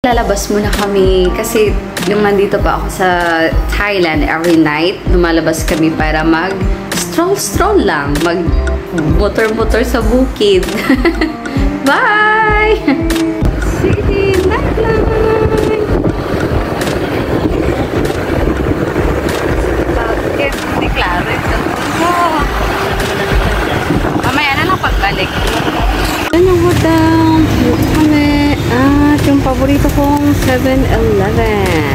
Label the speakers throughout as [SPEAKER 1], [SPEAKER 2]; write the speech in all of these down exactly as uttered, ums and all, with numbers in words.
[SPEAKER 1] Lalabas muna kami kasi yung nandito pa ako sa Thailand every night, lumalabas kami para mag stroll-stroll lang, mag motor-motor sa bukid. Bye! City nightlife! Bakit? Hindi klaro ito. Mamaya na lang pagbalik. Ano mo daw? Kami at yung paborito kong seven eleven.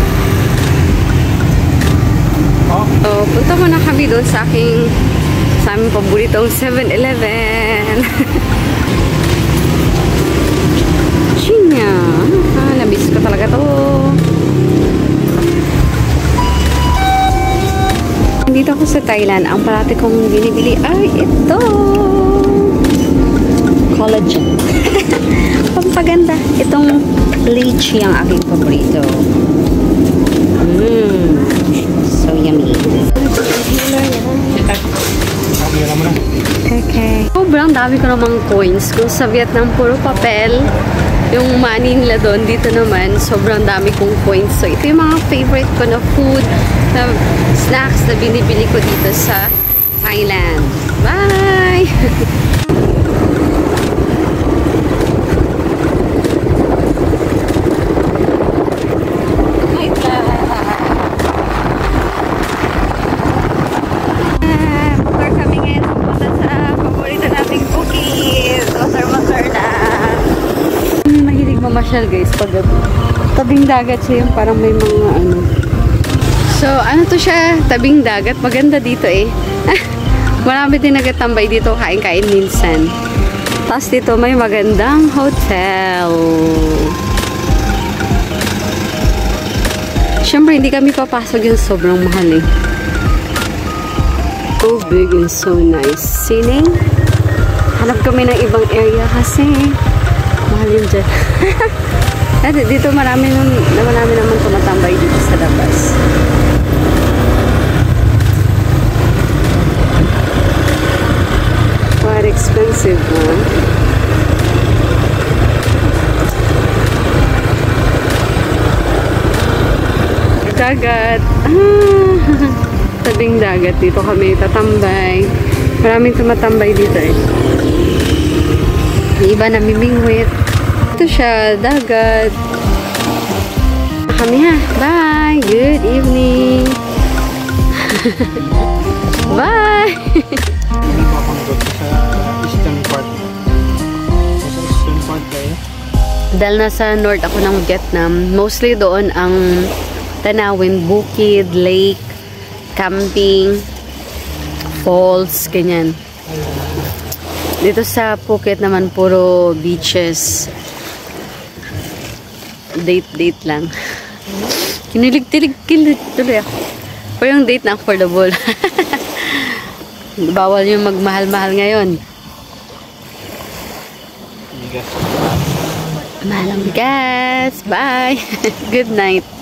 [SPEAKER 1] Oh, punta muna kami doon sa aking sa aming paboritong seven eleven. Chinya. Ah, nabis ko talaga to. Dito ako sa Thailand. Ang parati kong binibili ay ito. Collagen. Pampaganda. Itong lychee ang aking paborito. Mmm. So yummy. Okay. Sobrang dami ko namang coins. Kung sa Vietnam, puro papel. Yung money nila doon, dito naman, sobrang dami kong coins. So, ito yung mga favorite ko na food, na snacks na binibili ko dito sa Thailand. Bye! Mamasyal guys, pag tabing dagat siya yung parang may mga ano. So, ano to siya? Tabing dagat. Maganda dito eh. Marami din nagatambay dito, kain-kain minsan. Tapos dito may magandang hotel. Siyempre, hindi kami papasok yung sobrang mahal eh. So big and so nice. Sining. Hanap kami ng ibang area kasi mahal yun dyan. Dito marami, nun, marami naman tumatambay dito sa labas. Quite expensive, huh? Dagat. Ah, tabing dagat. Dito kami tatambay. Maraming tumatambay dito eh. Yung iba namimingwit. Ito siya, dagat. Kami ha. Bye! Good evening! Bye!
[SPEAKER 2] Eastern part. Sa eastern part kayo?
[SPEAKER 1] Dahil nasa north ako ng Vietnam, mostly doon ang tanawin, bukid, lake, camping, falls, ganyan. Dito sa Phuket naman, puro beaches. Date-date lang. Kinilig-tilig-kilig tuloy ako. Pero yung date na affordable. Bawal yung magmahal-mahal ngayon. Mahal ang bigas. Bye! Good night.